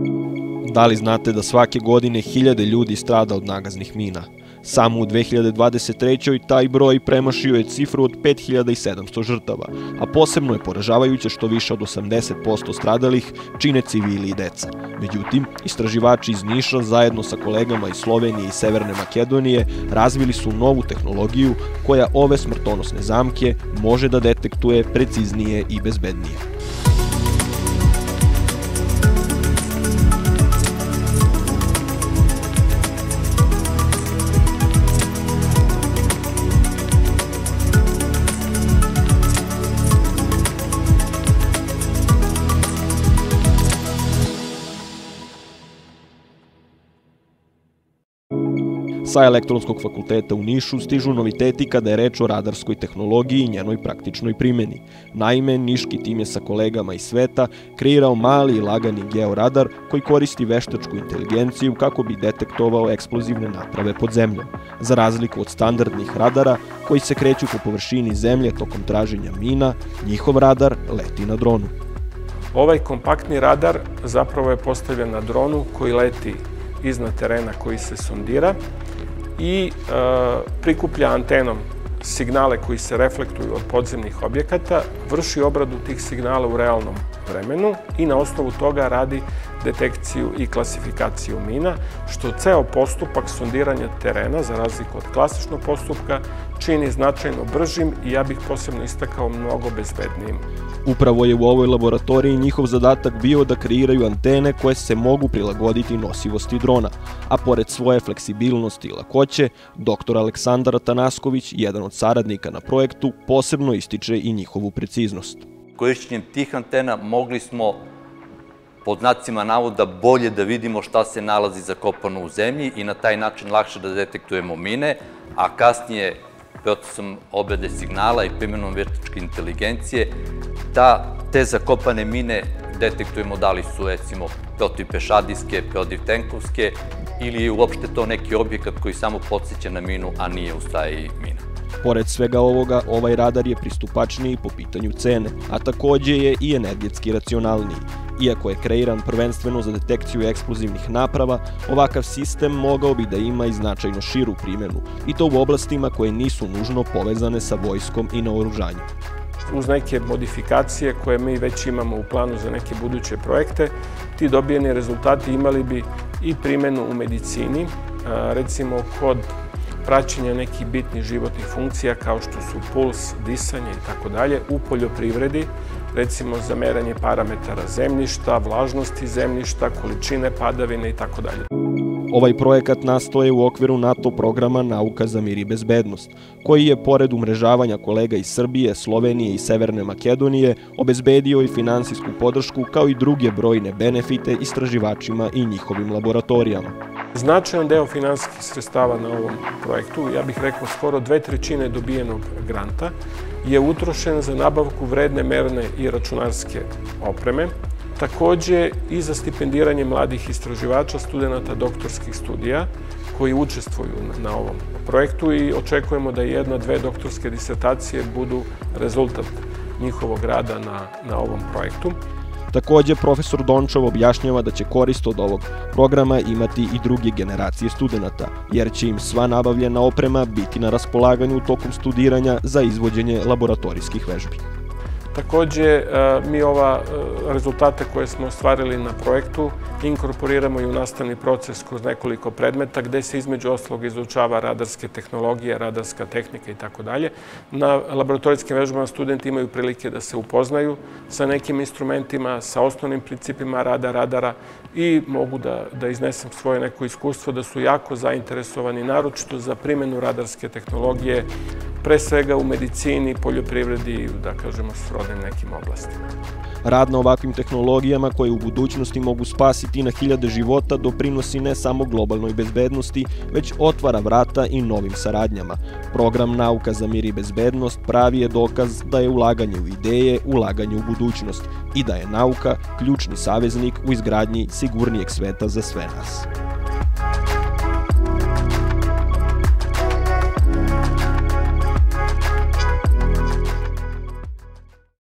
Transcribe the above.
Da li znate da svake godine hiljade ljudi strada od nagaznih mina? Samo u 2023. taj broj premašio je cifru od 5700 žrtava, a posebno je poražavajuće što više od 80% stradalih čine civili i deca. Međutim, istraživači iz Niša zajedno sa kolegama iz Slovenije i Severne Makedonije razvili su novu tehnologiju koja ove smrtonosne zamke može da detektuje preciznije i bezbednije. Sa Elektronskog fakulteta u Nišu stižu noviteti kada je reč o radarskoj tehnologiji i njenoj praktičnoj primjeni. Naime, niški tim je sa kolegama iz sveta kreirao mali i lagani georadar koji koristi veštačku inteligenciju kako bi detektovao eksplozivne naprave pod zemljom. Za razliku od standardnih radara koji se kreću po površini zemlje tokom traženja mina, njihov radar leti na dronu. Ovaj kompaktni radar zapravo je postavljen na dronu koji leti iznad terena koji se sondira i prikuplja antenom signale koji se reflektuju od podzemnih objekata, vrši obradu tih signala u realnom vremenu i na osnovu toga radi detekciju i klasifikaciju mina, što ceo postupak sondiranja terena, za razliku od klasičnog postupka, čini značajno bržim i ja bih posebno istakao mnogo bezbednijim. Upravo je u ovoj laboratoriji njihov zadatak bio da kreiraju antene koje se mogu prilagoditi nosivosti drona, a pored svoje fleksibilnosti i lakoće, dr. Aleksandar Atanasković, jedan od saradnika na projektu, posebno ističe i njihovu preciznost. Korišćenjem tih antena mogli smo, pod znacima navoda, bolje da vidimo šta se nalazi zakopano u zemlji i na taj način lakše da detektujemo mine, a kasnije procesom obrade signala i primjenom veštačke inteligencije da te zakopane mine detektujemo da li su, recimo, protivpešadijske, protivtenkovske ili je uopšte to neki objekat koji samo podsjeća na minu, a nije u stvari mina. Pored svega ovoga, ovaj radar je pristupačniji po pitanju cene, a takođe je i energetski racionalniji. Iako je kreiran prvenstveno za detekciju eksplozivnih naprava, ovakav sistem mogao bi da ima i značajno širu primjenu, i to u oblastima koje nisu nužno povezane sa vojskom i naoružanjem. Uz neke modifikacije koje mi već imamo u planu za neke buduće projekte, ti dobijeni rezultati imali bi i primjenu u medicini, recimo kod praćenja nekih bitnih životnih funkcija kao što su puls, disanje i tako dalje, u poljoprivredi, recimo za meranje parametara zemljišta, vlažnosti zemljišta, količine padavine i tako dalje. Ovaj projekat nastoje u okviru NATO programa Nauka za mir i bezbednost, koji je, pored umrežavanja kolega iz Srbije, Slovenije i Severne Makedonije, obezbedio i finansijsku podršku kao i druge brojne benefite istraživačima i njihovim laboratorijama. Značajan deo finansijskih sredstava na ovom projektu, ja bih rekao skoro 2/3 dobijenog granta, je utrošen za nabavku vredne merne i računarske opreme, takođe i za stipendiranje mladih istraživača, studenta doktorskih studija koji učestvuju na ovom projektu i očekujemo da 1-2 doktorske disertacije budu rezultat njihovog rada na ovom projektu. Takođe, profesor Dončov objašnjava da će korist od ovog programa imati i druge generacije studenta, jer će im sva nabavljena oprema biti na raspolaganju tokom studiranja za izvođenje laboratorijskih vežbi. Takođe, mi ova rezultate koje smo ostvarili na projektu inkorporiramo i u nastavni proces kroz nekoliko predmeta gde se između ostalog izučava radarske tehnologije, radarska tehnika i tako dalje. Na laboratorijskim vežbama studenti imaju prilike da se upoznaju sa nekim instrumentima, sa osnovnim principima rada radara i mogu da iznesem svoje neko iskustvo da su jako zainteresovani, naročito za primjenu radarske tehnologije, pre svega u medicini, poljoprivredi i, da kažemo, srodnim nekim oblastima. Rad na ovakvim tehnologijama koje u budućnosti mogu spasiti na hiljade života doprinosi ne samo globalnoj bezbednosti, već otvara vrata i novim saradnjama. Program Nauka za mir i bezbednost pravi je dokaz da je ulaganje u ideje, ulaganje u budućnost i da je nauka ključni saveznik u izgradnji sigurnijeg sveta za sve nas.